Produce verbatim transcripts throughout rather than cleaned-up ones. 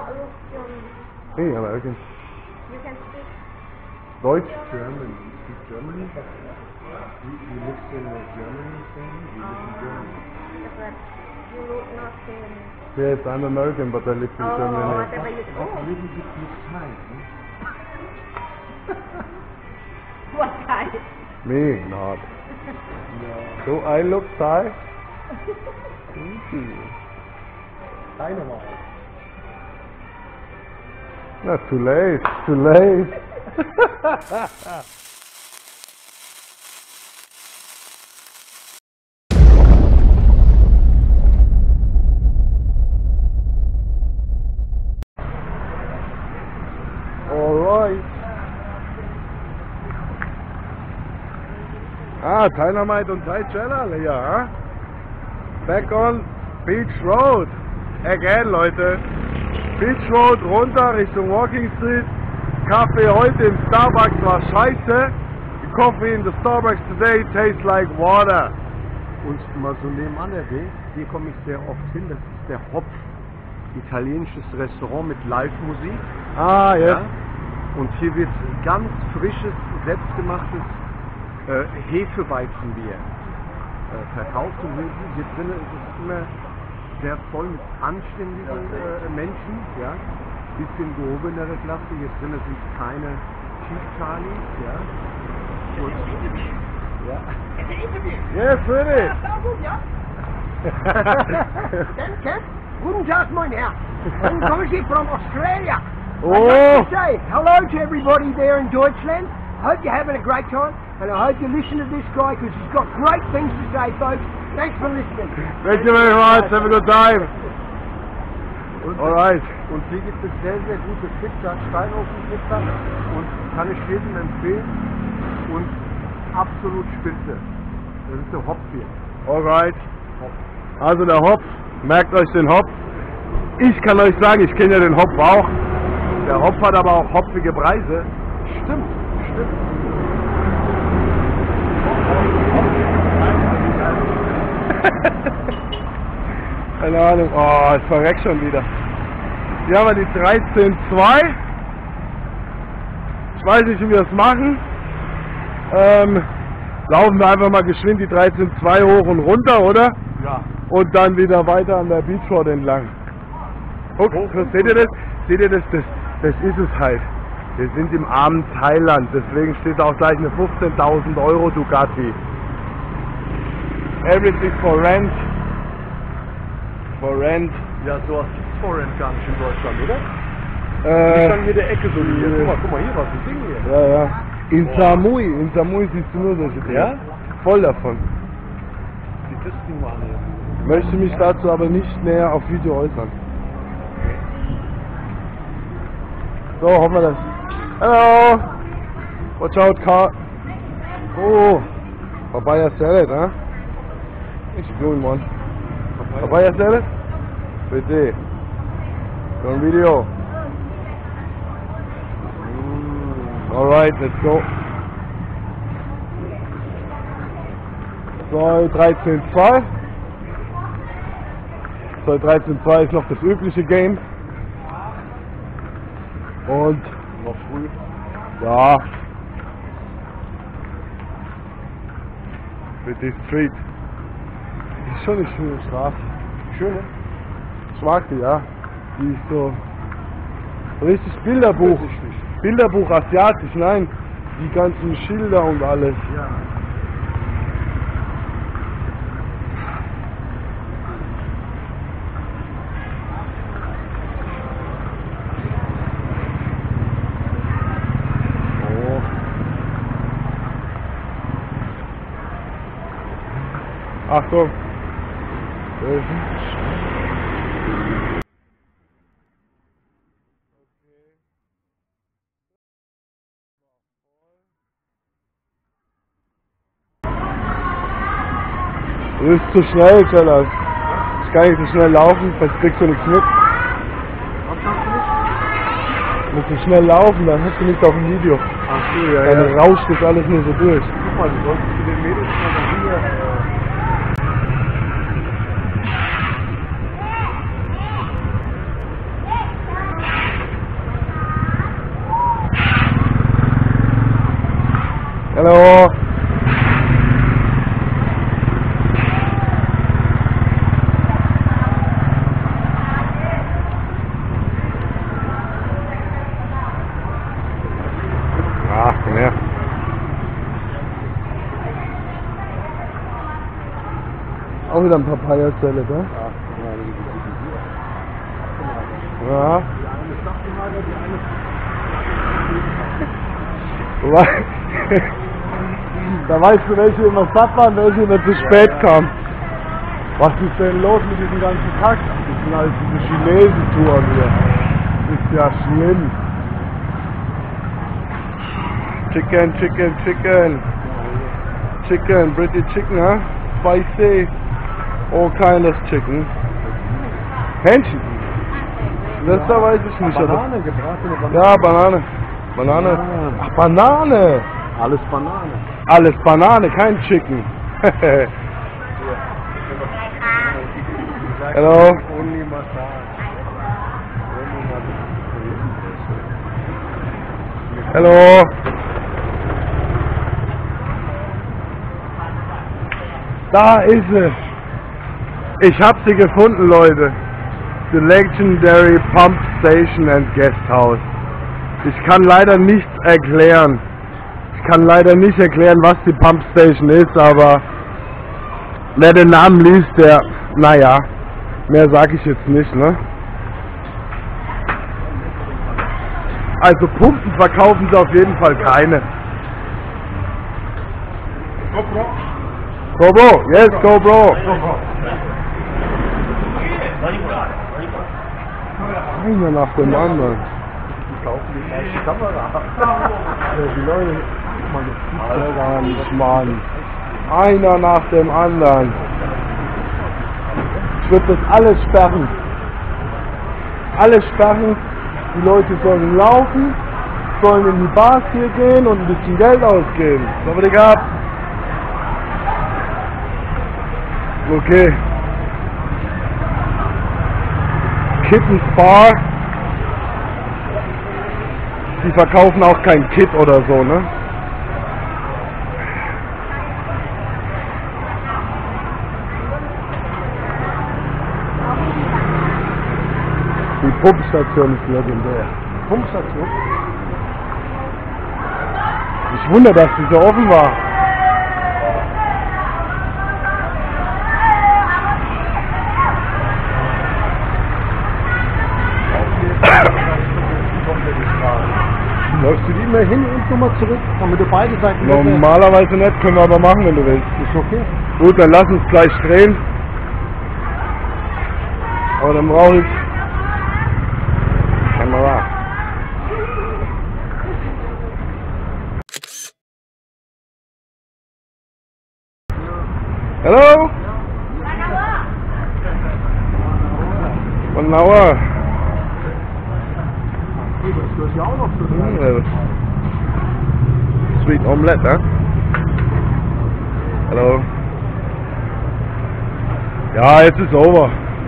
look German. Hey, American. You can speak Deutsch? German. You speak Germany? You, you live in uh, Germany, saying? You live in Germany. but you look not German. Yes, I'm American, but I live in Oh, Germany. whatever you That's a oh. little bit mistimed, huh? What kind? Me, not. No. Do I look Thai? Dynamite. Not too late, too late. Alright. Ah, Dynamite und Thai Channel, ja. Back on Beach Road. Again, Leute. Beach Road runter Richtung Walking Street. Kaffee heute im Starbucks war scheiße. The coffee in the Starbucks today tastes like water. Und mal so nebenan erwähnt, hier komme ich sehr oft hin, das ist der Hopf. Italienisches Restaurant mit Live-Musik. Ah, yes. Ja? Und hier wird ganz frisches, selbstgemachtes äh, Hefeweizenbier äh, verkauft. Und hier, hier drinnen ist es immer sehr voll mit anständigen äh, Menschen. Ja? Bisschen gehobenere Klasse. Hier drinnen sind keine Cheap-Charlies. Ja? Und, ja. Yes, really. Danke. Guten Tag, mein Herr. I'm coming from Australia. Oh. I'd like to say hello to everybody there in Deutschland. I hope you're having a great time, and I hope you listen to this guy because he's got great things to say, folks. Thanks for listening. Thank you very much. Have a good time. Und, Alright. und hier gibt es sehr, sehr gute Pizza, Steinofen-Pizza, und kann ich jedem empfehlen. Und absolut spitze. Das ist der Hopf-Bier. Alright. Also der Hopf, merkt euch den Hopf. Ich kann euch sagen, ich kenne ja den Hopf auch. Der Hopf hat aber auch hopfige Preise. Stimmt, stimmt. Keine Ahnung. Oh, ich verreck schon wieder. Hier haben wir die dreizehn zwei. Ich weiß nicht, wie wir das machen. Ähm, laufen wir einfach mal geschwind die dreizehn zwei hoch und runter, oder? Ja. Und dann wieder weiter an der Beach Road entlang. Okay, seht ihr das? Seht ihr das? Das, das ist es halt. Wir sind im armen Thailand, deswegen steht auch gleich eine fünfzehntausend Euro Ducati. Everything for rent. For rent. Ja, sowas gibt's vorhin gar nicht in Deutschland, oder? Äh, Die standen hier der Ecke so hier. Guck mal, guck mal, hier was, ein Ding hier. ja, ja. In Samui, in Samui siehst du nur solche Dinge. Ja? Voll davon. Die Kisten waren hier. Ich möchte mich dazu aber nicht näher auf Video äußern. So, hoffen wir das. Hello! Watch out, car! Oh! Papaya salad, huh? It's a good one. Papaya salad? Bitte. On video. Alright, let's go. So, dreizehn zwei. So, dreizehn zwei ist noch das übliche Game. Und Noch früh. ja, mit die Street. Ist schon eine schöne Straße. Schöne. Ich mag die, ja. Die ist so richtig Bilderbuch. Bilderbuch asiatisch, nein. Die ganzen Schilder und alles. Ja. Achtung! Du bist zu schnell, Cellas. Ich kann nicht so schnell laufen, sonst kriegst du nichts mit. Was sagst du nicht? Du musst so schnell laufen, dann hast du nichts auf dem Video. Ach so, ja, Dann ja. rauscht das alles nur so durch. Guck mal, du solltest zu den Mädels mal hier. Hallo. Ach, komm her. Auch wieder ein Papaya-Zelle, ne? Ja. Da weißt du, welche immer satt waren, welche immer zu spät kamen. Was ist denn los mit diesem ganzen Kack? Das sind alles diese Chinesen-Touren hier. Das ist ja schlimm. Chicken, chicken, chicken. Chicken, British chicken, huh? Spicy. All kind of chicken. Hähnchen. Das da weiß ich nicht. Banane, gebratene Banane. Ja, Banane. Banane. Ach, Banane. Alles Banane. Alles Banane, kein Chicken. Hello. Only Massage. Hello. Da ist sie. Ich hab sie gefunden, Leute. The Legendary Pump Station and Guest House. Ich kann leider nichts erklären. Ich kann leider nicht erklären, was die Pump Station ist, aber wer den Namen liest, der, naja, mehr sage ich jetzt nicht, ne? Also Pumpen verkaufen sie auf jeden Fall keine. GoPro. GoPro, yes, GoPro. Einer nach dem anderen. Die kaufen die falsche Kamera. Ja, die Leute, man, das gibt's doch gar nicht, Mann. Einer nach dem anderen. Ich würde das alles sperren. Alles sperren. Die Leute sollen laufen, sollen in die Bars hier gehen und ein bisschen Geld ausgeben. So wird gehabt. Okay. Kittens Bar. Die verkaufen auch kein Kit oder so, ne? Die Pumpstation ist legendär. Pumpstation. Ich wundere, dass die so offen war. Läufst du die immer hin und nochmal zurück, damit du beide Seiten Normalerweise nicht, können wir aber machen, wenn du willst. ist okay. Gut, dann lass uns gleich drehen. Aber dann brauche ich Kamera. Hello? One hour. Das gehört ja auch noch zu tun. Sweet Omelette, ne? Hallo. Ja, jetzt ist over.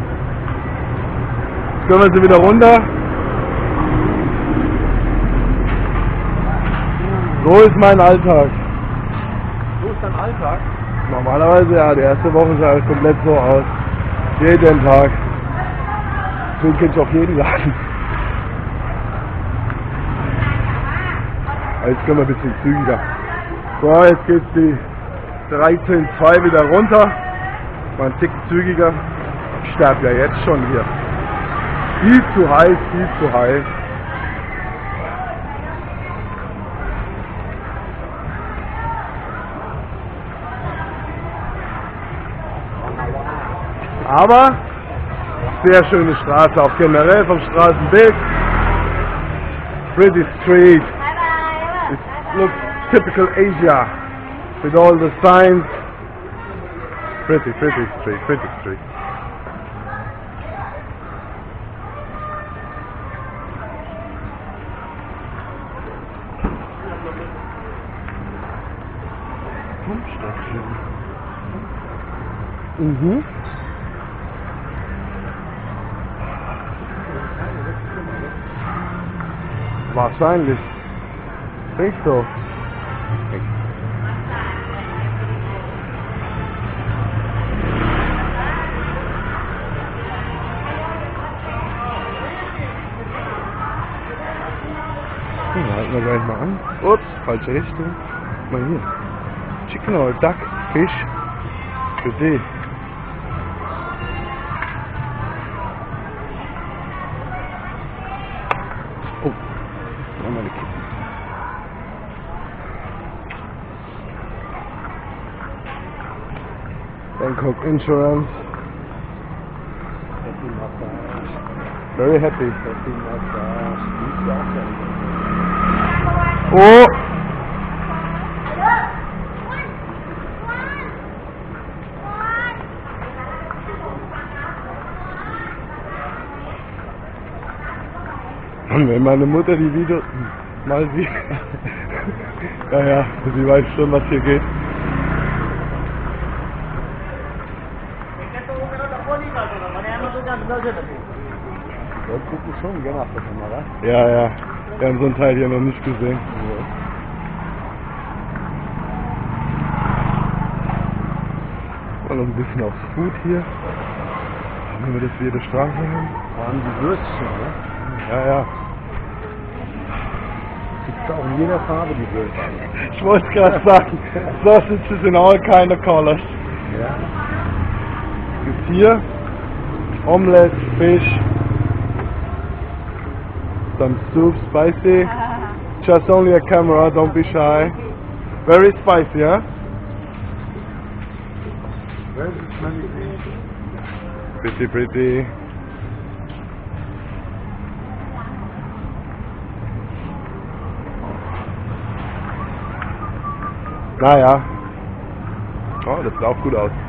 Jetzt können wir sie wieder runter. So ist mein Alltag. So ist dein Alltag. Normalerweise ja, die erste Woche sah es komplett so aus. Jeden Tag. Deswegen kenne ich auch jeden Laden. Jetzt können wir ein bisschen zügiger. So, jetzt geht die dreizehn Komma zwei wieder runter. Mal ein Ticken zügiger. Ich sterbe ja jetzt schon hier. Viel zu heiß, viel zu heiß. Aber sehr schöne Straße, auch generell vom Straßenbild. Pretty street. It looks typical Asia with all the signs. Pretty, pretty street, pretty street. Mhm. Wahrscheinlich. Think so. Ja, halten wir gleich mal an. Ups, falsche Richtung. Guck mal hier. Chicken or Duck, Fisch. Für die. Oh, nochmal eine Kiste. Bangkok Insurance. Happy Massage. Very happy. Happy Massage. Die ist ja auch geil. Oh! Und wenn meine Mutter die Videos mal sieht, ja, ja, sie weiß schon, was hier geht. Ja, gucken schon gerne auf der Kamera. Ja, ja, wir haben so einen Teil hier noch nicht gesehen. Und noch ein bisschen aufs Food hier. Wenn wir das für jede Straße haben. Vor allem die Würstchen, ne? Ja, ja. Gibt es auch in jeder Farbe die Würstchen. Ich wollte gerade sagen, sausages in all kind of colors. Ja. Gibt hier Omelette, Fish, some soup, spicy. Just only a camera, don't be shy. Very spicy, huh? Very smelly fish. Pretty, pretty. Naja. Oh, das sieht auch gut aus.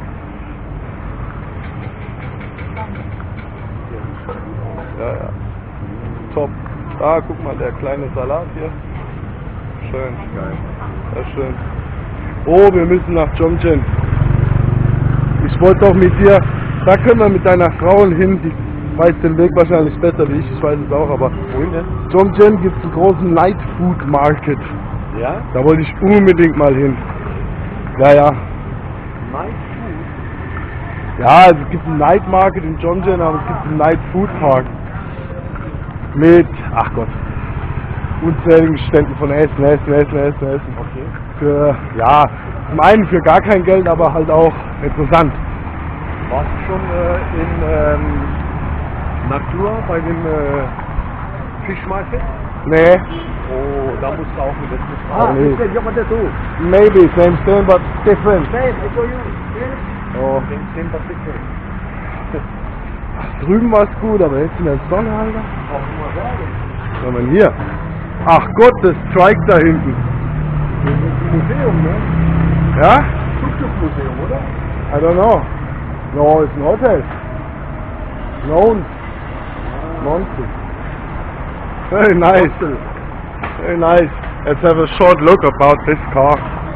Ja, ja. Top. Da, guck mal, der kleine Salat hier. Schön. Geil. Sehr schön. Oh, wir müssen nach Jomtien. Ich wollte doch mit dir, da können wir mit deiner Frau hin, die weiß den Weg wahrscheinlich besser wie ich, ich weiß es auch, aber Wohin denn? Jomtien gibt es einen großen Night Food Market. Ja? Da wollte ich unbedingt mal hin. Ja, ja. Night Food. Ja, also es gibt einen Night Market in Jomtien, aber es gibt einen Night Food Park. Mit, ach Gott, unzähligen Ständen von Essen, Essen, Essen, Essen, Essen. Okay. Für, ja, zum einen für gar kein Geld, aber halt auch interessant. Warst du schon äh, in ähm, Natur bei dem äh, Fischmarket? Nee, Oh, da musst du auch mit das mit. Ah, nee. ist der Junge, der du. maybe same thing, but different. Same, I saw you. Oh, Same, same, but different. ach, drüben war es gut, aber jetzt in der Sonne, Alter. Auch mal sagen. Was haben wir hier? Ach Gott, das Strike da hinten. Das ist ein Museum, ne? Ja? Tuk-Tuk-Museum, oder? I don't know. No, it's an hotel. Known. Monster. Very nice. Very nice. Let's have a short look about this car.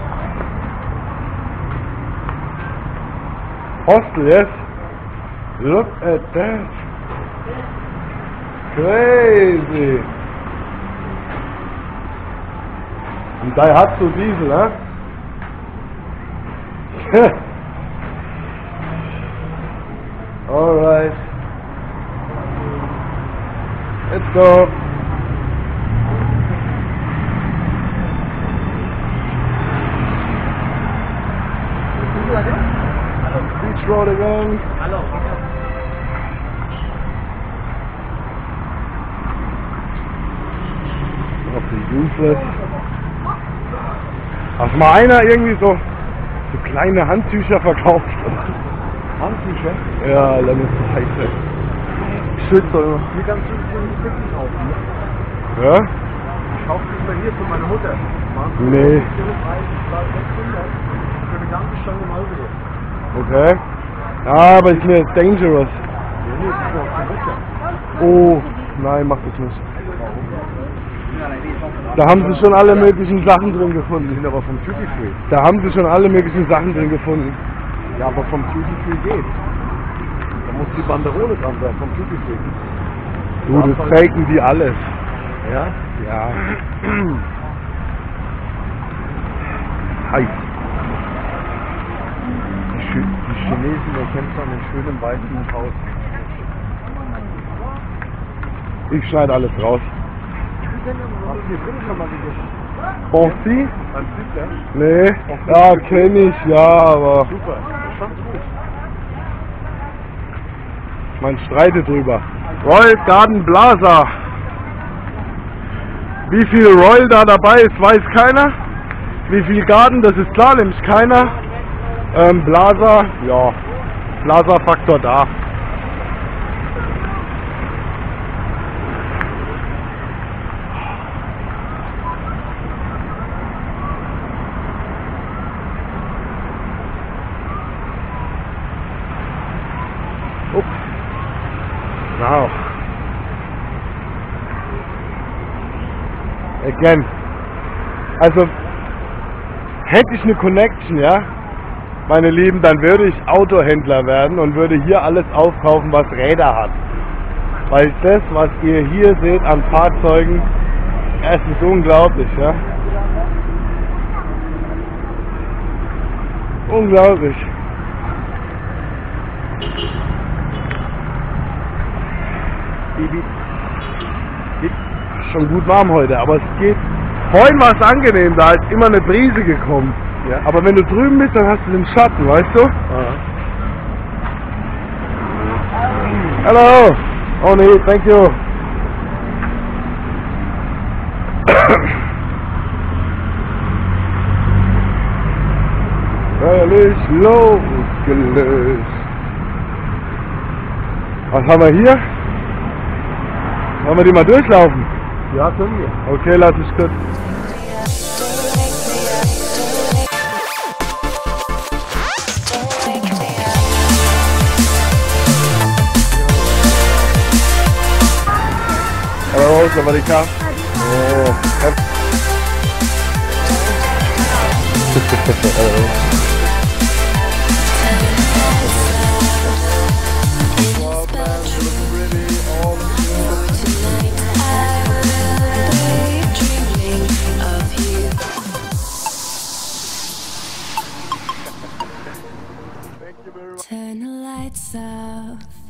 Hostel, yes. Look at that. Crazy. Ein Daihatsu Diesel, ne? Alright. Let's go. Beach Road again. Hallo. Auf die Useless. Hast mal einer irgendwie so, so kleine Handtücher verkauft? Handtücher? Ja, dann ist es scheiße. Ich schwitze immer. Hier kannst du dir nicht wirklich kaufen, ne? Ja? Ich kaufe das bei hier für meine Mutter. Nee. Für eine ganze Stange Marlboro. Okay. Ja, aber ist mir dangerous. Ja, nee, das ist auch für Mutter. Oh, nein, mach das nicht. Da haben sie schon alle möglichen Sachen drin Die gefunden. sind aber vom Duty Free. Da haben sie schon alle möglichen Sachen drin gefunden. Ja, aber vom Duty Free geht. Da muss die Banderole dran sein, vom Duty Free. Du, das faken die alles. Ja? Ja. Heiß. Die, Ch die Chinesen erkennen an den schönen weißen Haus. Ich schneide alles raus. Was hier drin schon mal gegessen? Bonsi? An sich, ja? Nee. Ja, kenn ich, ja, aber Super. Schon gut. man streitet drüber. Royal Garden Plaza. Wie viel Royal da dabei ist, weiß keiner. Wie viel Garden, das ist klar, nämlich keiner. Ähm, Plaza, ja, Plaza-Faktor da. Ups. Wow. Again. Also, hätte ich eine Connection, ja, meine Lieben, dann würde ich Autohändler werden und würde hier alles aufkaufen, was Räder hat. Weil das, was ihr hier seht an Fahrzeugen, es ist unglaublich, ja. Unglaublich. Schon gut warm heute, aber es geht. Vorhin war es angenehm, da ist immer eine Brise gekommen. Ja. Aber wenn du drüben bist, dann hast du den Schatten, weißt du? Aha. Hello! Oh nee, thank you. Völlig losgelöst. Was haben wir hier? Wollen wir die mal durchlaufen? Ja, können wir. Okay, lass mich kurz. Hello, Sawadika. Oh, hello. Turn the lights off.